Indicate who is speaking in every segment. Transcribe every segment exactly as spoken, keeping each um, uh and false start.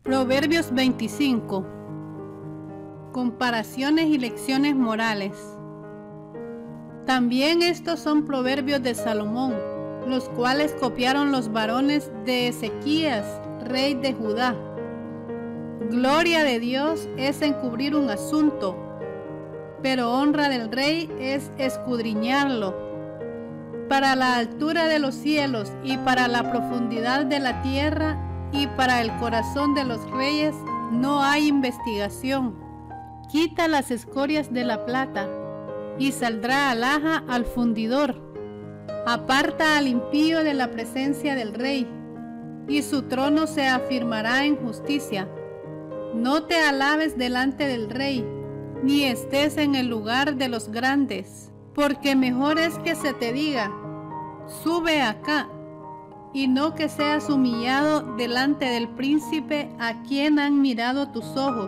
Speaker 1: Proverbios veinticinco. Comparaciones y lecciones morales. También estos son proverbios de Salomón, los cuales copiaron los varones de Ezequías, rey de Judá. Gloria de Dios es encubrir un asunto, pero honra del rey es escudriñarlo. Para la altura de los cielos y para la profundidad de la tierra y para el corazón de los reyes no hay investigación. Quita las escorias de la plata y saldrá alhaja al fundidor. Aparta al impío de la presencia del rey y su trono se afirmará en justicia. No te alabes delante del rey, ni estés en el lugar de los grandes, porque mejor es que se te diga, sube acá, y no que seas humillado delante del príncipe a quien han mirado tus ojos.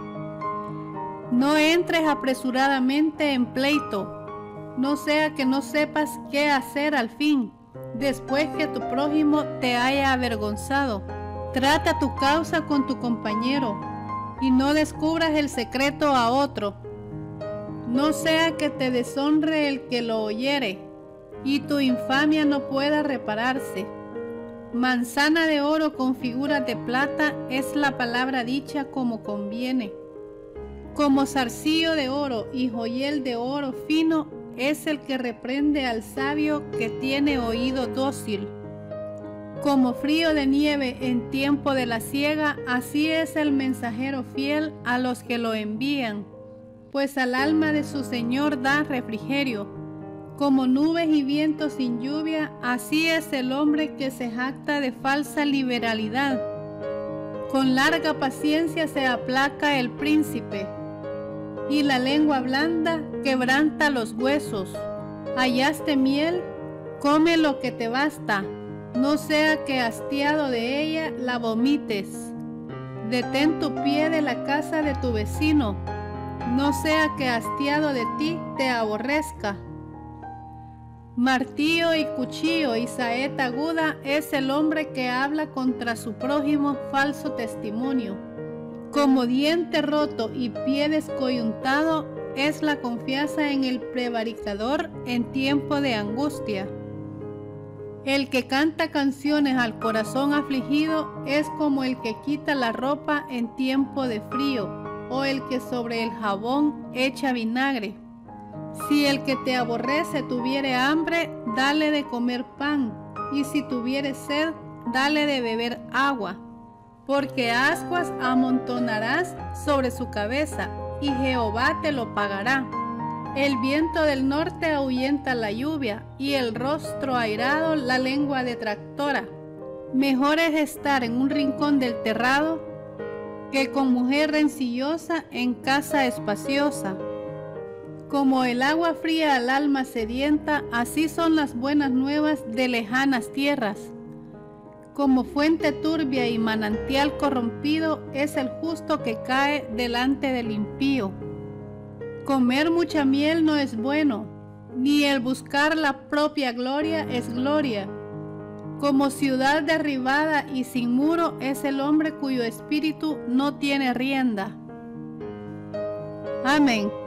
Speaker 1: No entres apresuradamente en pleito, no sea que no sepas qué hacer al fin, después que tu prójimo te haya avergonzado. Trata tu causa con tu compañero, y no descubras el secreto a otro. No sea que te deshonre el que lo oyere, y tu infamia no pueda repararse. Manzana de oro con figuras de plata es la palabra dicha como conviene. Como zarcillo de oro y joyel de oro fino es el que reprende al sabio que tiene oído dócil. Como frío de nieve en tiempo de la siega, así es el mensajero fiel a los que lo envían, pues al alma de su Señor da refrigerio. Como nubes y vientos sin lluvia, así es el hombre que se jacta de falsa liberalidad. Con larga paciencia se aplaca el príncipe, y la lengua blanda quebranta los huesos. Hallaste miel, come lo que te basta, no sea que hastiado de ella la vomites. Detén tu pie de la casa de tu vecino, no sea que hastiado de ti te aborrezca. Martillo y cuchillo y saeta aguda es el hombre que habla contra su prójimo falso testimonio. Como diente roto y pie descoyuntado es la confianza en el prevaricador en tiempo de angustia. El que canta canciones al corazón afligido es como el que quita la ropa en tiempo de frío, o el que sobre el jabón echa vinagre. Si el que te aborrece tuviere hambre, dale de comer pan, y si tuviere sed, dale de beber agua, porque ascuas amontonarás sobre su cabeza, y Jehová te lo pagará. El viento del norte ahuyenta la lluvia, y el rostro airado la lengua detractora. Mejor es estar en un rincón del terrado que con mujer rencillosa en casa espaciosa. Como el agua fría al alma sedienta, así son las buenas nuevas de lejanas tierras. Como fuente turbia y manantial corrompido es el justo que cae delante del impío. Comer mucha miel no es bueno, ni el buscar la propia gloria es gloria. Como ciudad derribada y sin muro es el hombre cuyo espíritu no tiene rienda. Amén.